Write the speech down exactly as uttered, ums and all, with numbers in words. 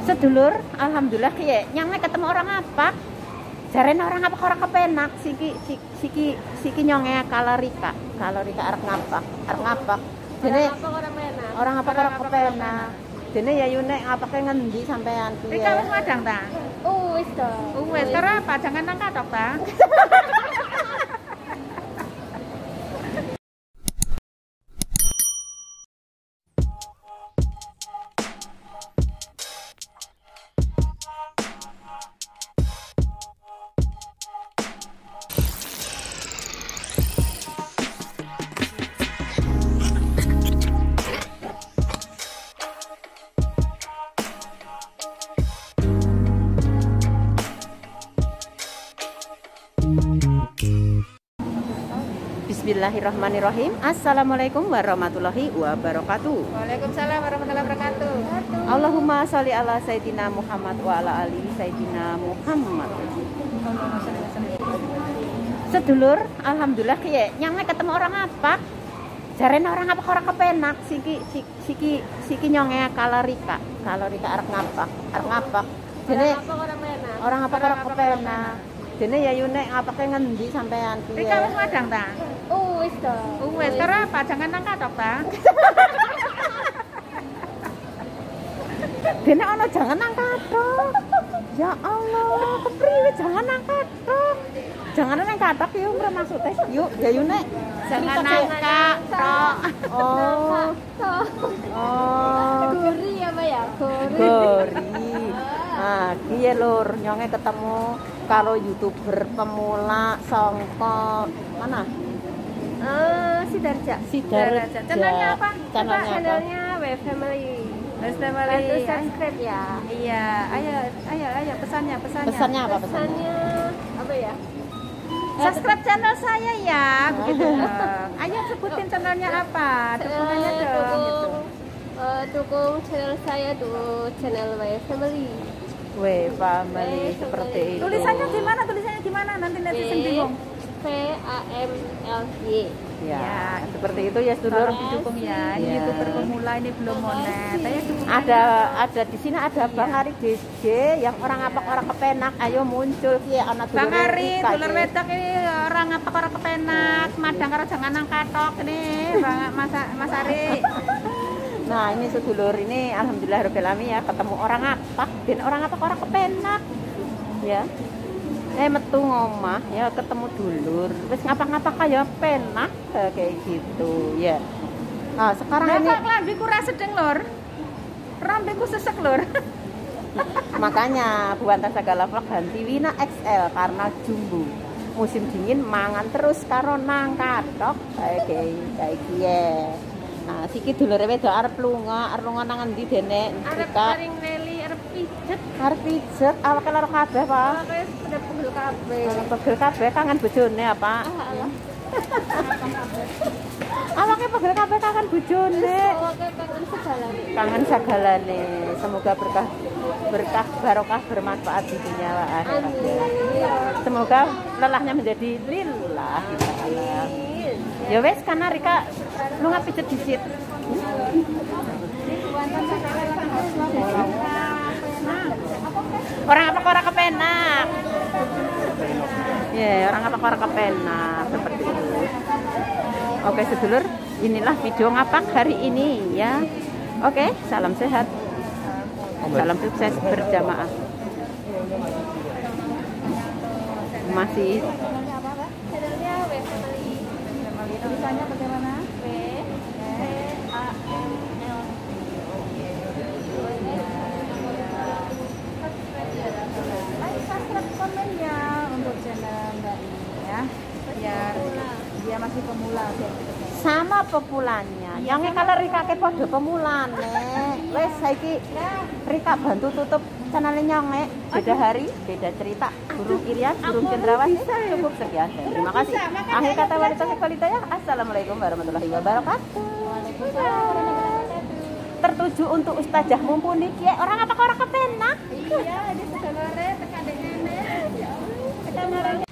Sedulur, alhamdulillah kiye nyang ketemu orang apa? Jarene orang apa orang kepenak siki siki siki nyonge kalorika. Kalorika arep ngapak, arep ngapak. Dene orang apa orang kepenak. Dene ya yune ngapake ngendi sampean piye? Rika wis madang ta? Oh, wis to. Wis karo apa? Jangan nang katok ta. Bismillahirrahmanirrahim. Assalamualaikum warahmatullahi wabarakatuh. Waalaikumsalam warahmatullahi wabarakatuh. Allahumma sholli ala sayyidina Muhammad wa ala ali sayyidina Muhammad. Sedulur, alhamdulillah kiye nyang ketemu orang apa? Jarene orang apa orang kepenak siki siki siki nyonge kalorika. Kalorika arep ngapak, arep ngapak. Dene orang apa orang kepenak. Dene ya yune ngapake ngendi sampean piye? Rika wis madang ta? Oh, wis to. Wis karo apa? Jangan nang katok ta. Dene ana jangan nang katok. Ya Allah, kepriwe jangan nang katok. Jangan nang katok yuk ora maksudnya. Yuk, ya yune jangan nang katok. Oh. Oh. Gori ya, Mbak ya? Gori. Gori. Nah, kiye lur, nyonge ketemu karo YouTuber pemula songko mana? Eh, Sidarja. Sidarja. Channelnya apa? Channelnya apa? Channelnya Web Family. Wes family. Bantu subscribe ya. Iya, ayo ayo ayo pesannya, pesannya. Pesannya apa pesannya? Pesannya apa ya? Subscribe channel saya ya, begitu dong. Ayo sebutin channelnya apa? Dukungannya Eh, dong dukung, gitu. eh, dukung channel saya tuh, channel Web Family. Weh, family Weh, seperti itu. Tulisannya gimana? Tulisannya gimana? Nanti netizen bingung. V A M L Y. Ya, Ya, seperti itu ya, sedulur. Tolong didukung ya. Ini Ya. YouTuber pemula ini belum monet. Ayo dukung. Ada ada di sini ada Bang Ari D J yang orang apa orang kepenak. Ayo muncul kiye ana dulur. Bang Ari, dulur wedok ini orang apa orang kepenak, madang karo jangan nang katok ini, Bang Mas Mas Ari. Nah, ini sedulur ini alhamdulillah rabbil alamin ya ketemu orang apa? Dan orang apa orang kepenak. Ya. Eh metu ngomah ya ketemu dulur. Wis ngapa-ngapa kaya penak kayak gitu ya. Nah, sekarang ini Kok lambiku ra sedeng lur. Rambiku sesek lur. makanya Buantan Segala Vlog ganti Wina X L karena jumbo. Musim dingin mangan terus karo nang katok kayak kayak kiye. Nah, siki dulure wedok arep lunga, arep lunga nang endi dene? Arep Rika paring Nelly, arep pijet. arep pijet awake lara kabeh, Pak. Wes pada pegel kabeh. Pegel kabeh kangen bojone apa? Ah, alah. Awake pegel kabeh kangen bojone. Oke, kangen segala. Kangen segalane. Semoga berkah berkah barokah bermanfaat di dunia wa akhirat. Amin. Semoga lelahnya menjadi lillah ta'ala. Ya wes karena Rika lu nggak pijet disit. Orang apa orang kepenak. Ya, orang apa orang kepenak seperti itu. Oke, sedulur, inilah video ngapak hari ini ya. Oke, salam sehat. Salam sukses berjamaah. Masih Channelnya Web Family. Tulisannya bagaimana? W A M L Like, subscribe, komennya untuk channel Mbak ini ya. Biar dia masih pemula biar gitu. sama pemulanya. Yang kalau Rika ke podo pemulane. Wes saiki Rika bantu tutup channelnya nyonge. Beda hari, beda cerita. Burung Irian, burung cendrawasih. Cukup sekian. Dan terima kasih. Akhir kata wanita sekwalita ya. Assalamualaikum warahmatullahi wabarakatuh. Tertuju untuk ustazah mumpuni kiye orang apa orang kepenak. Iya, ini sedulure tekan nenek. Ya Allah, tekan